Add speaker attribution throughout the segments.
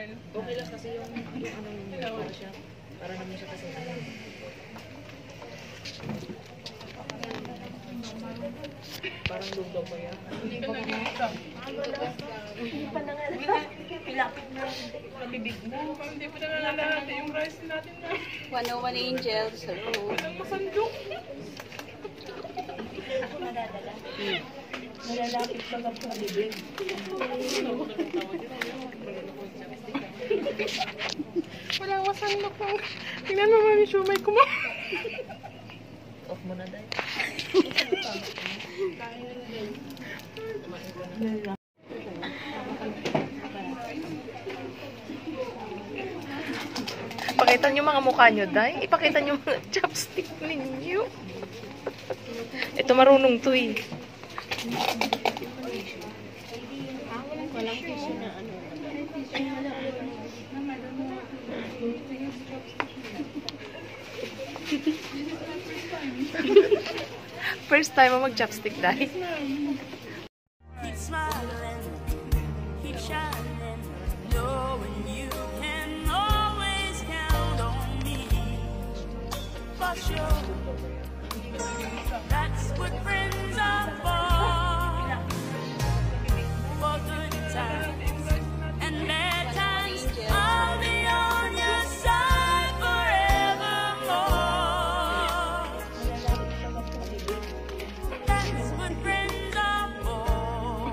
Speaker 1: smile.
Speaker 2: Okay lang kasi yung ano siya. Para naman siya kasi ano. Parang lugaw pa yan.
Speaker 1: Hindi pa nag-iisa.
Speaker 3: Hindi pa na nga. Pilapit na.
Speaker 1: Nabibig na. Parang hindi pa nalalahati yung rice natin na.
Speaker 3: 101 Angels. Hello.
Speaker 1: Walang masandok.
Speaker 3: Ako nadadala. Nalalapit pa lang sa bibig.
Speaker 1: Walang masandok na. Tingnan mo mami, shumay ko mo.
Speaker 2: Off mo na dahil.
Speaker 4: Ipakita niyo mga mukha niyo, Day. Ipakita niyo mga chopstick ninyo. Ito marunong to eh.
Speaker 3: Walang tissue na ano.
Speaker 4: First time mo mag-chopstick, Day.
Speaker 5: Keep smiling, keep shining, knowing you can always count on me. For sure, that's what friends are for good times and bad times. I'll be on your side forevermore. That's what friends are for.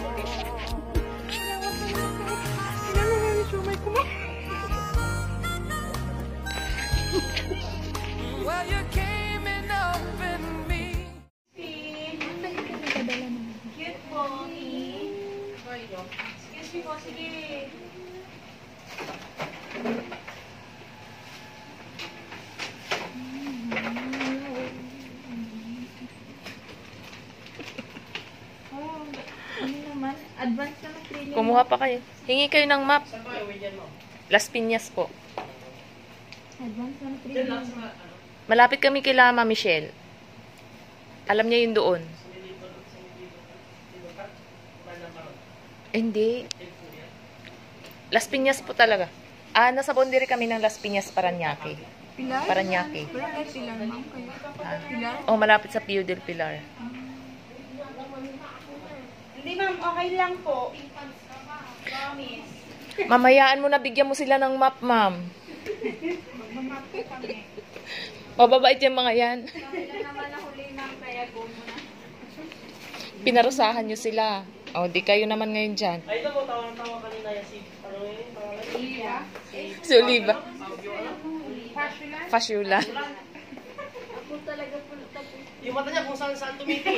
Speaker 1: Tingnan mo mami, shumay ko mo.
Speaker 5: Well, you came and opened me.
Speaker 3: Cute po. Excuse me po, sige. Ano naman? Advance naman 3
Speaker 4: Kumuha pa kayo. Hingi kayo ng map. Las Piñas po.
Speaker 3: Advance naman 3
Speaker 4: Malapit kami kila Mama Michelle. Alam niya yun doon. Hindi. Las Piñas po talaga. Nasa boundary kami ng Las Piñas, Parañaque.
Speaker 1: Pilar?
Speaker 4: Parañaque.
Speaker 1: Wala kayo Pilar, ma'am. Pilar?
Speaker 4: Oh, malapit sa Pio del Pilar.
Speaker 3: Hindi ma'am, okay lang po. Promise.
Speaker 4: Mamayaan mo na, bigyan mo sila ng map, ma'am.
Speaker 3: Magmamap po kami.
Speaker 4: Mababait yung mga yan.
Speaker 3: Kami lang naman nahuli ma'am, kaya go muna.
Speaker 4: Pinarusahan nyo sila. O, di kayo naman ngayon dyan.
Speaker 2: Ay, ito mo, tawang-tawa kanina yan si, ano yun, pangalan?
Speaker 3: Iya.
Speaker 4: Si Oliva.
Speaker 3: Fashion.
Speaker 4: Fashula.
Speaker 3: Ako talaga po tapos.
Speaker 2: Yung mata niya kung saan tumiting.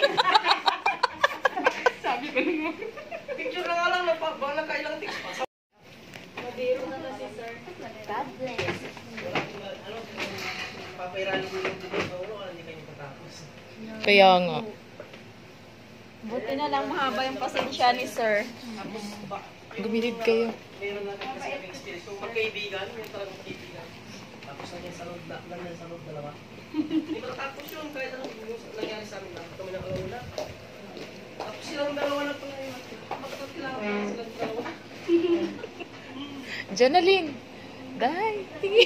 Speaker 1: Sabi ko naman.
Speaker 2: Picture na nga lang, baka kailang tics pa.
Speaker 3: Madero na kasi sir. God bless.
Speaker 2: Ano, papairali ko yung bubog sa ulo, hindi kayo patapos.
Speaker 4: Kaya nga.
Speaker 3: Buti na lang mahaba yung pasensya ni sir.
Speaker 4: Gumilid kayo.
Speaker 2: Meron natin kasi kami experience. Kung magkaibigan, yung talagang magkaibigan. Tapos nangyari sa loob, nangyari sa loob dalawa. Hindi ko natapos yun, kahit anong nangyari sa amin na kami ng alauna. Tapos silang dalawa na ito ngayon. Magkakilala silang dalawa.
Speaker 4: Jonalyn. Day, tingin.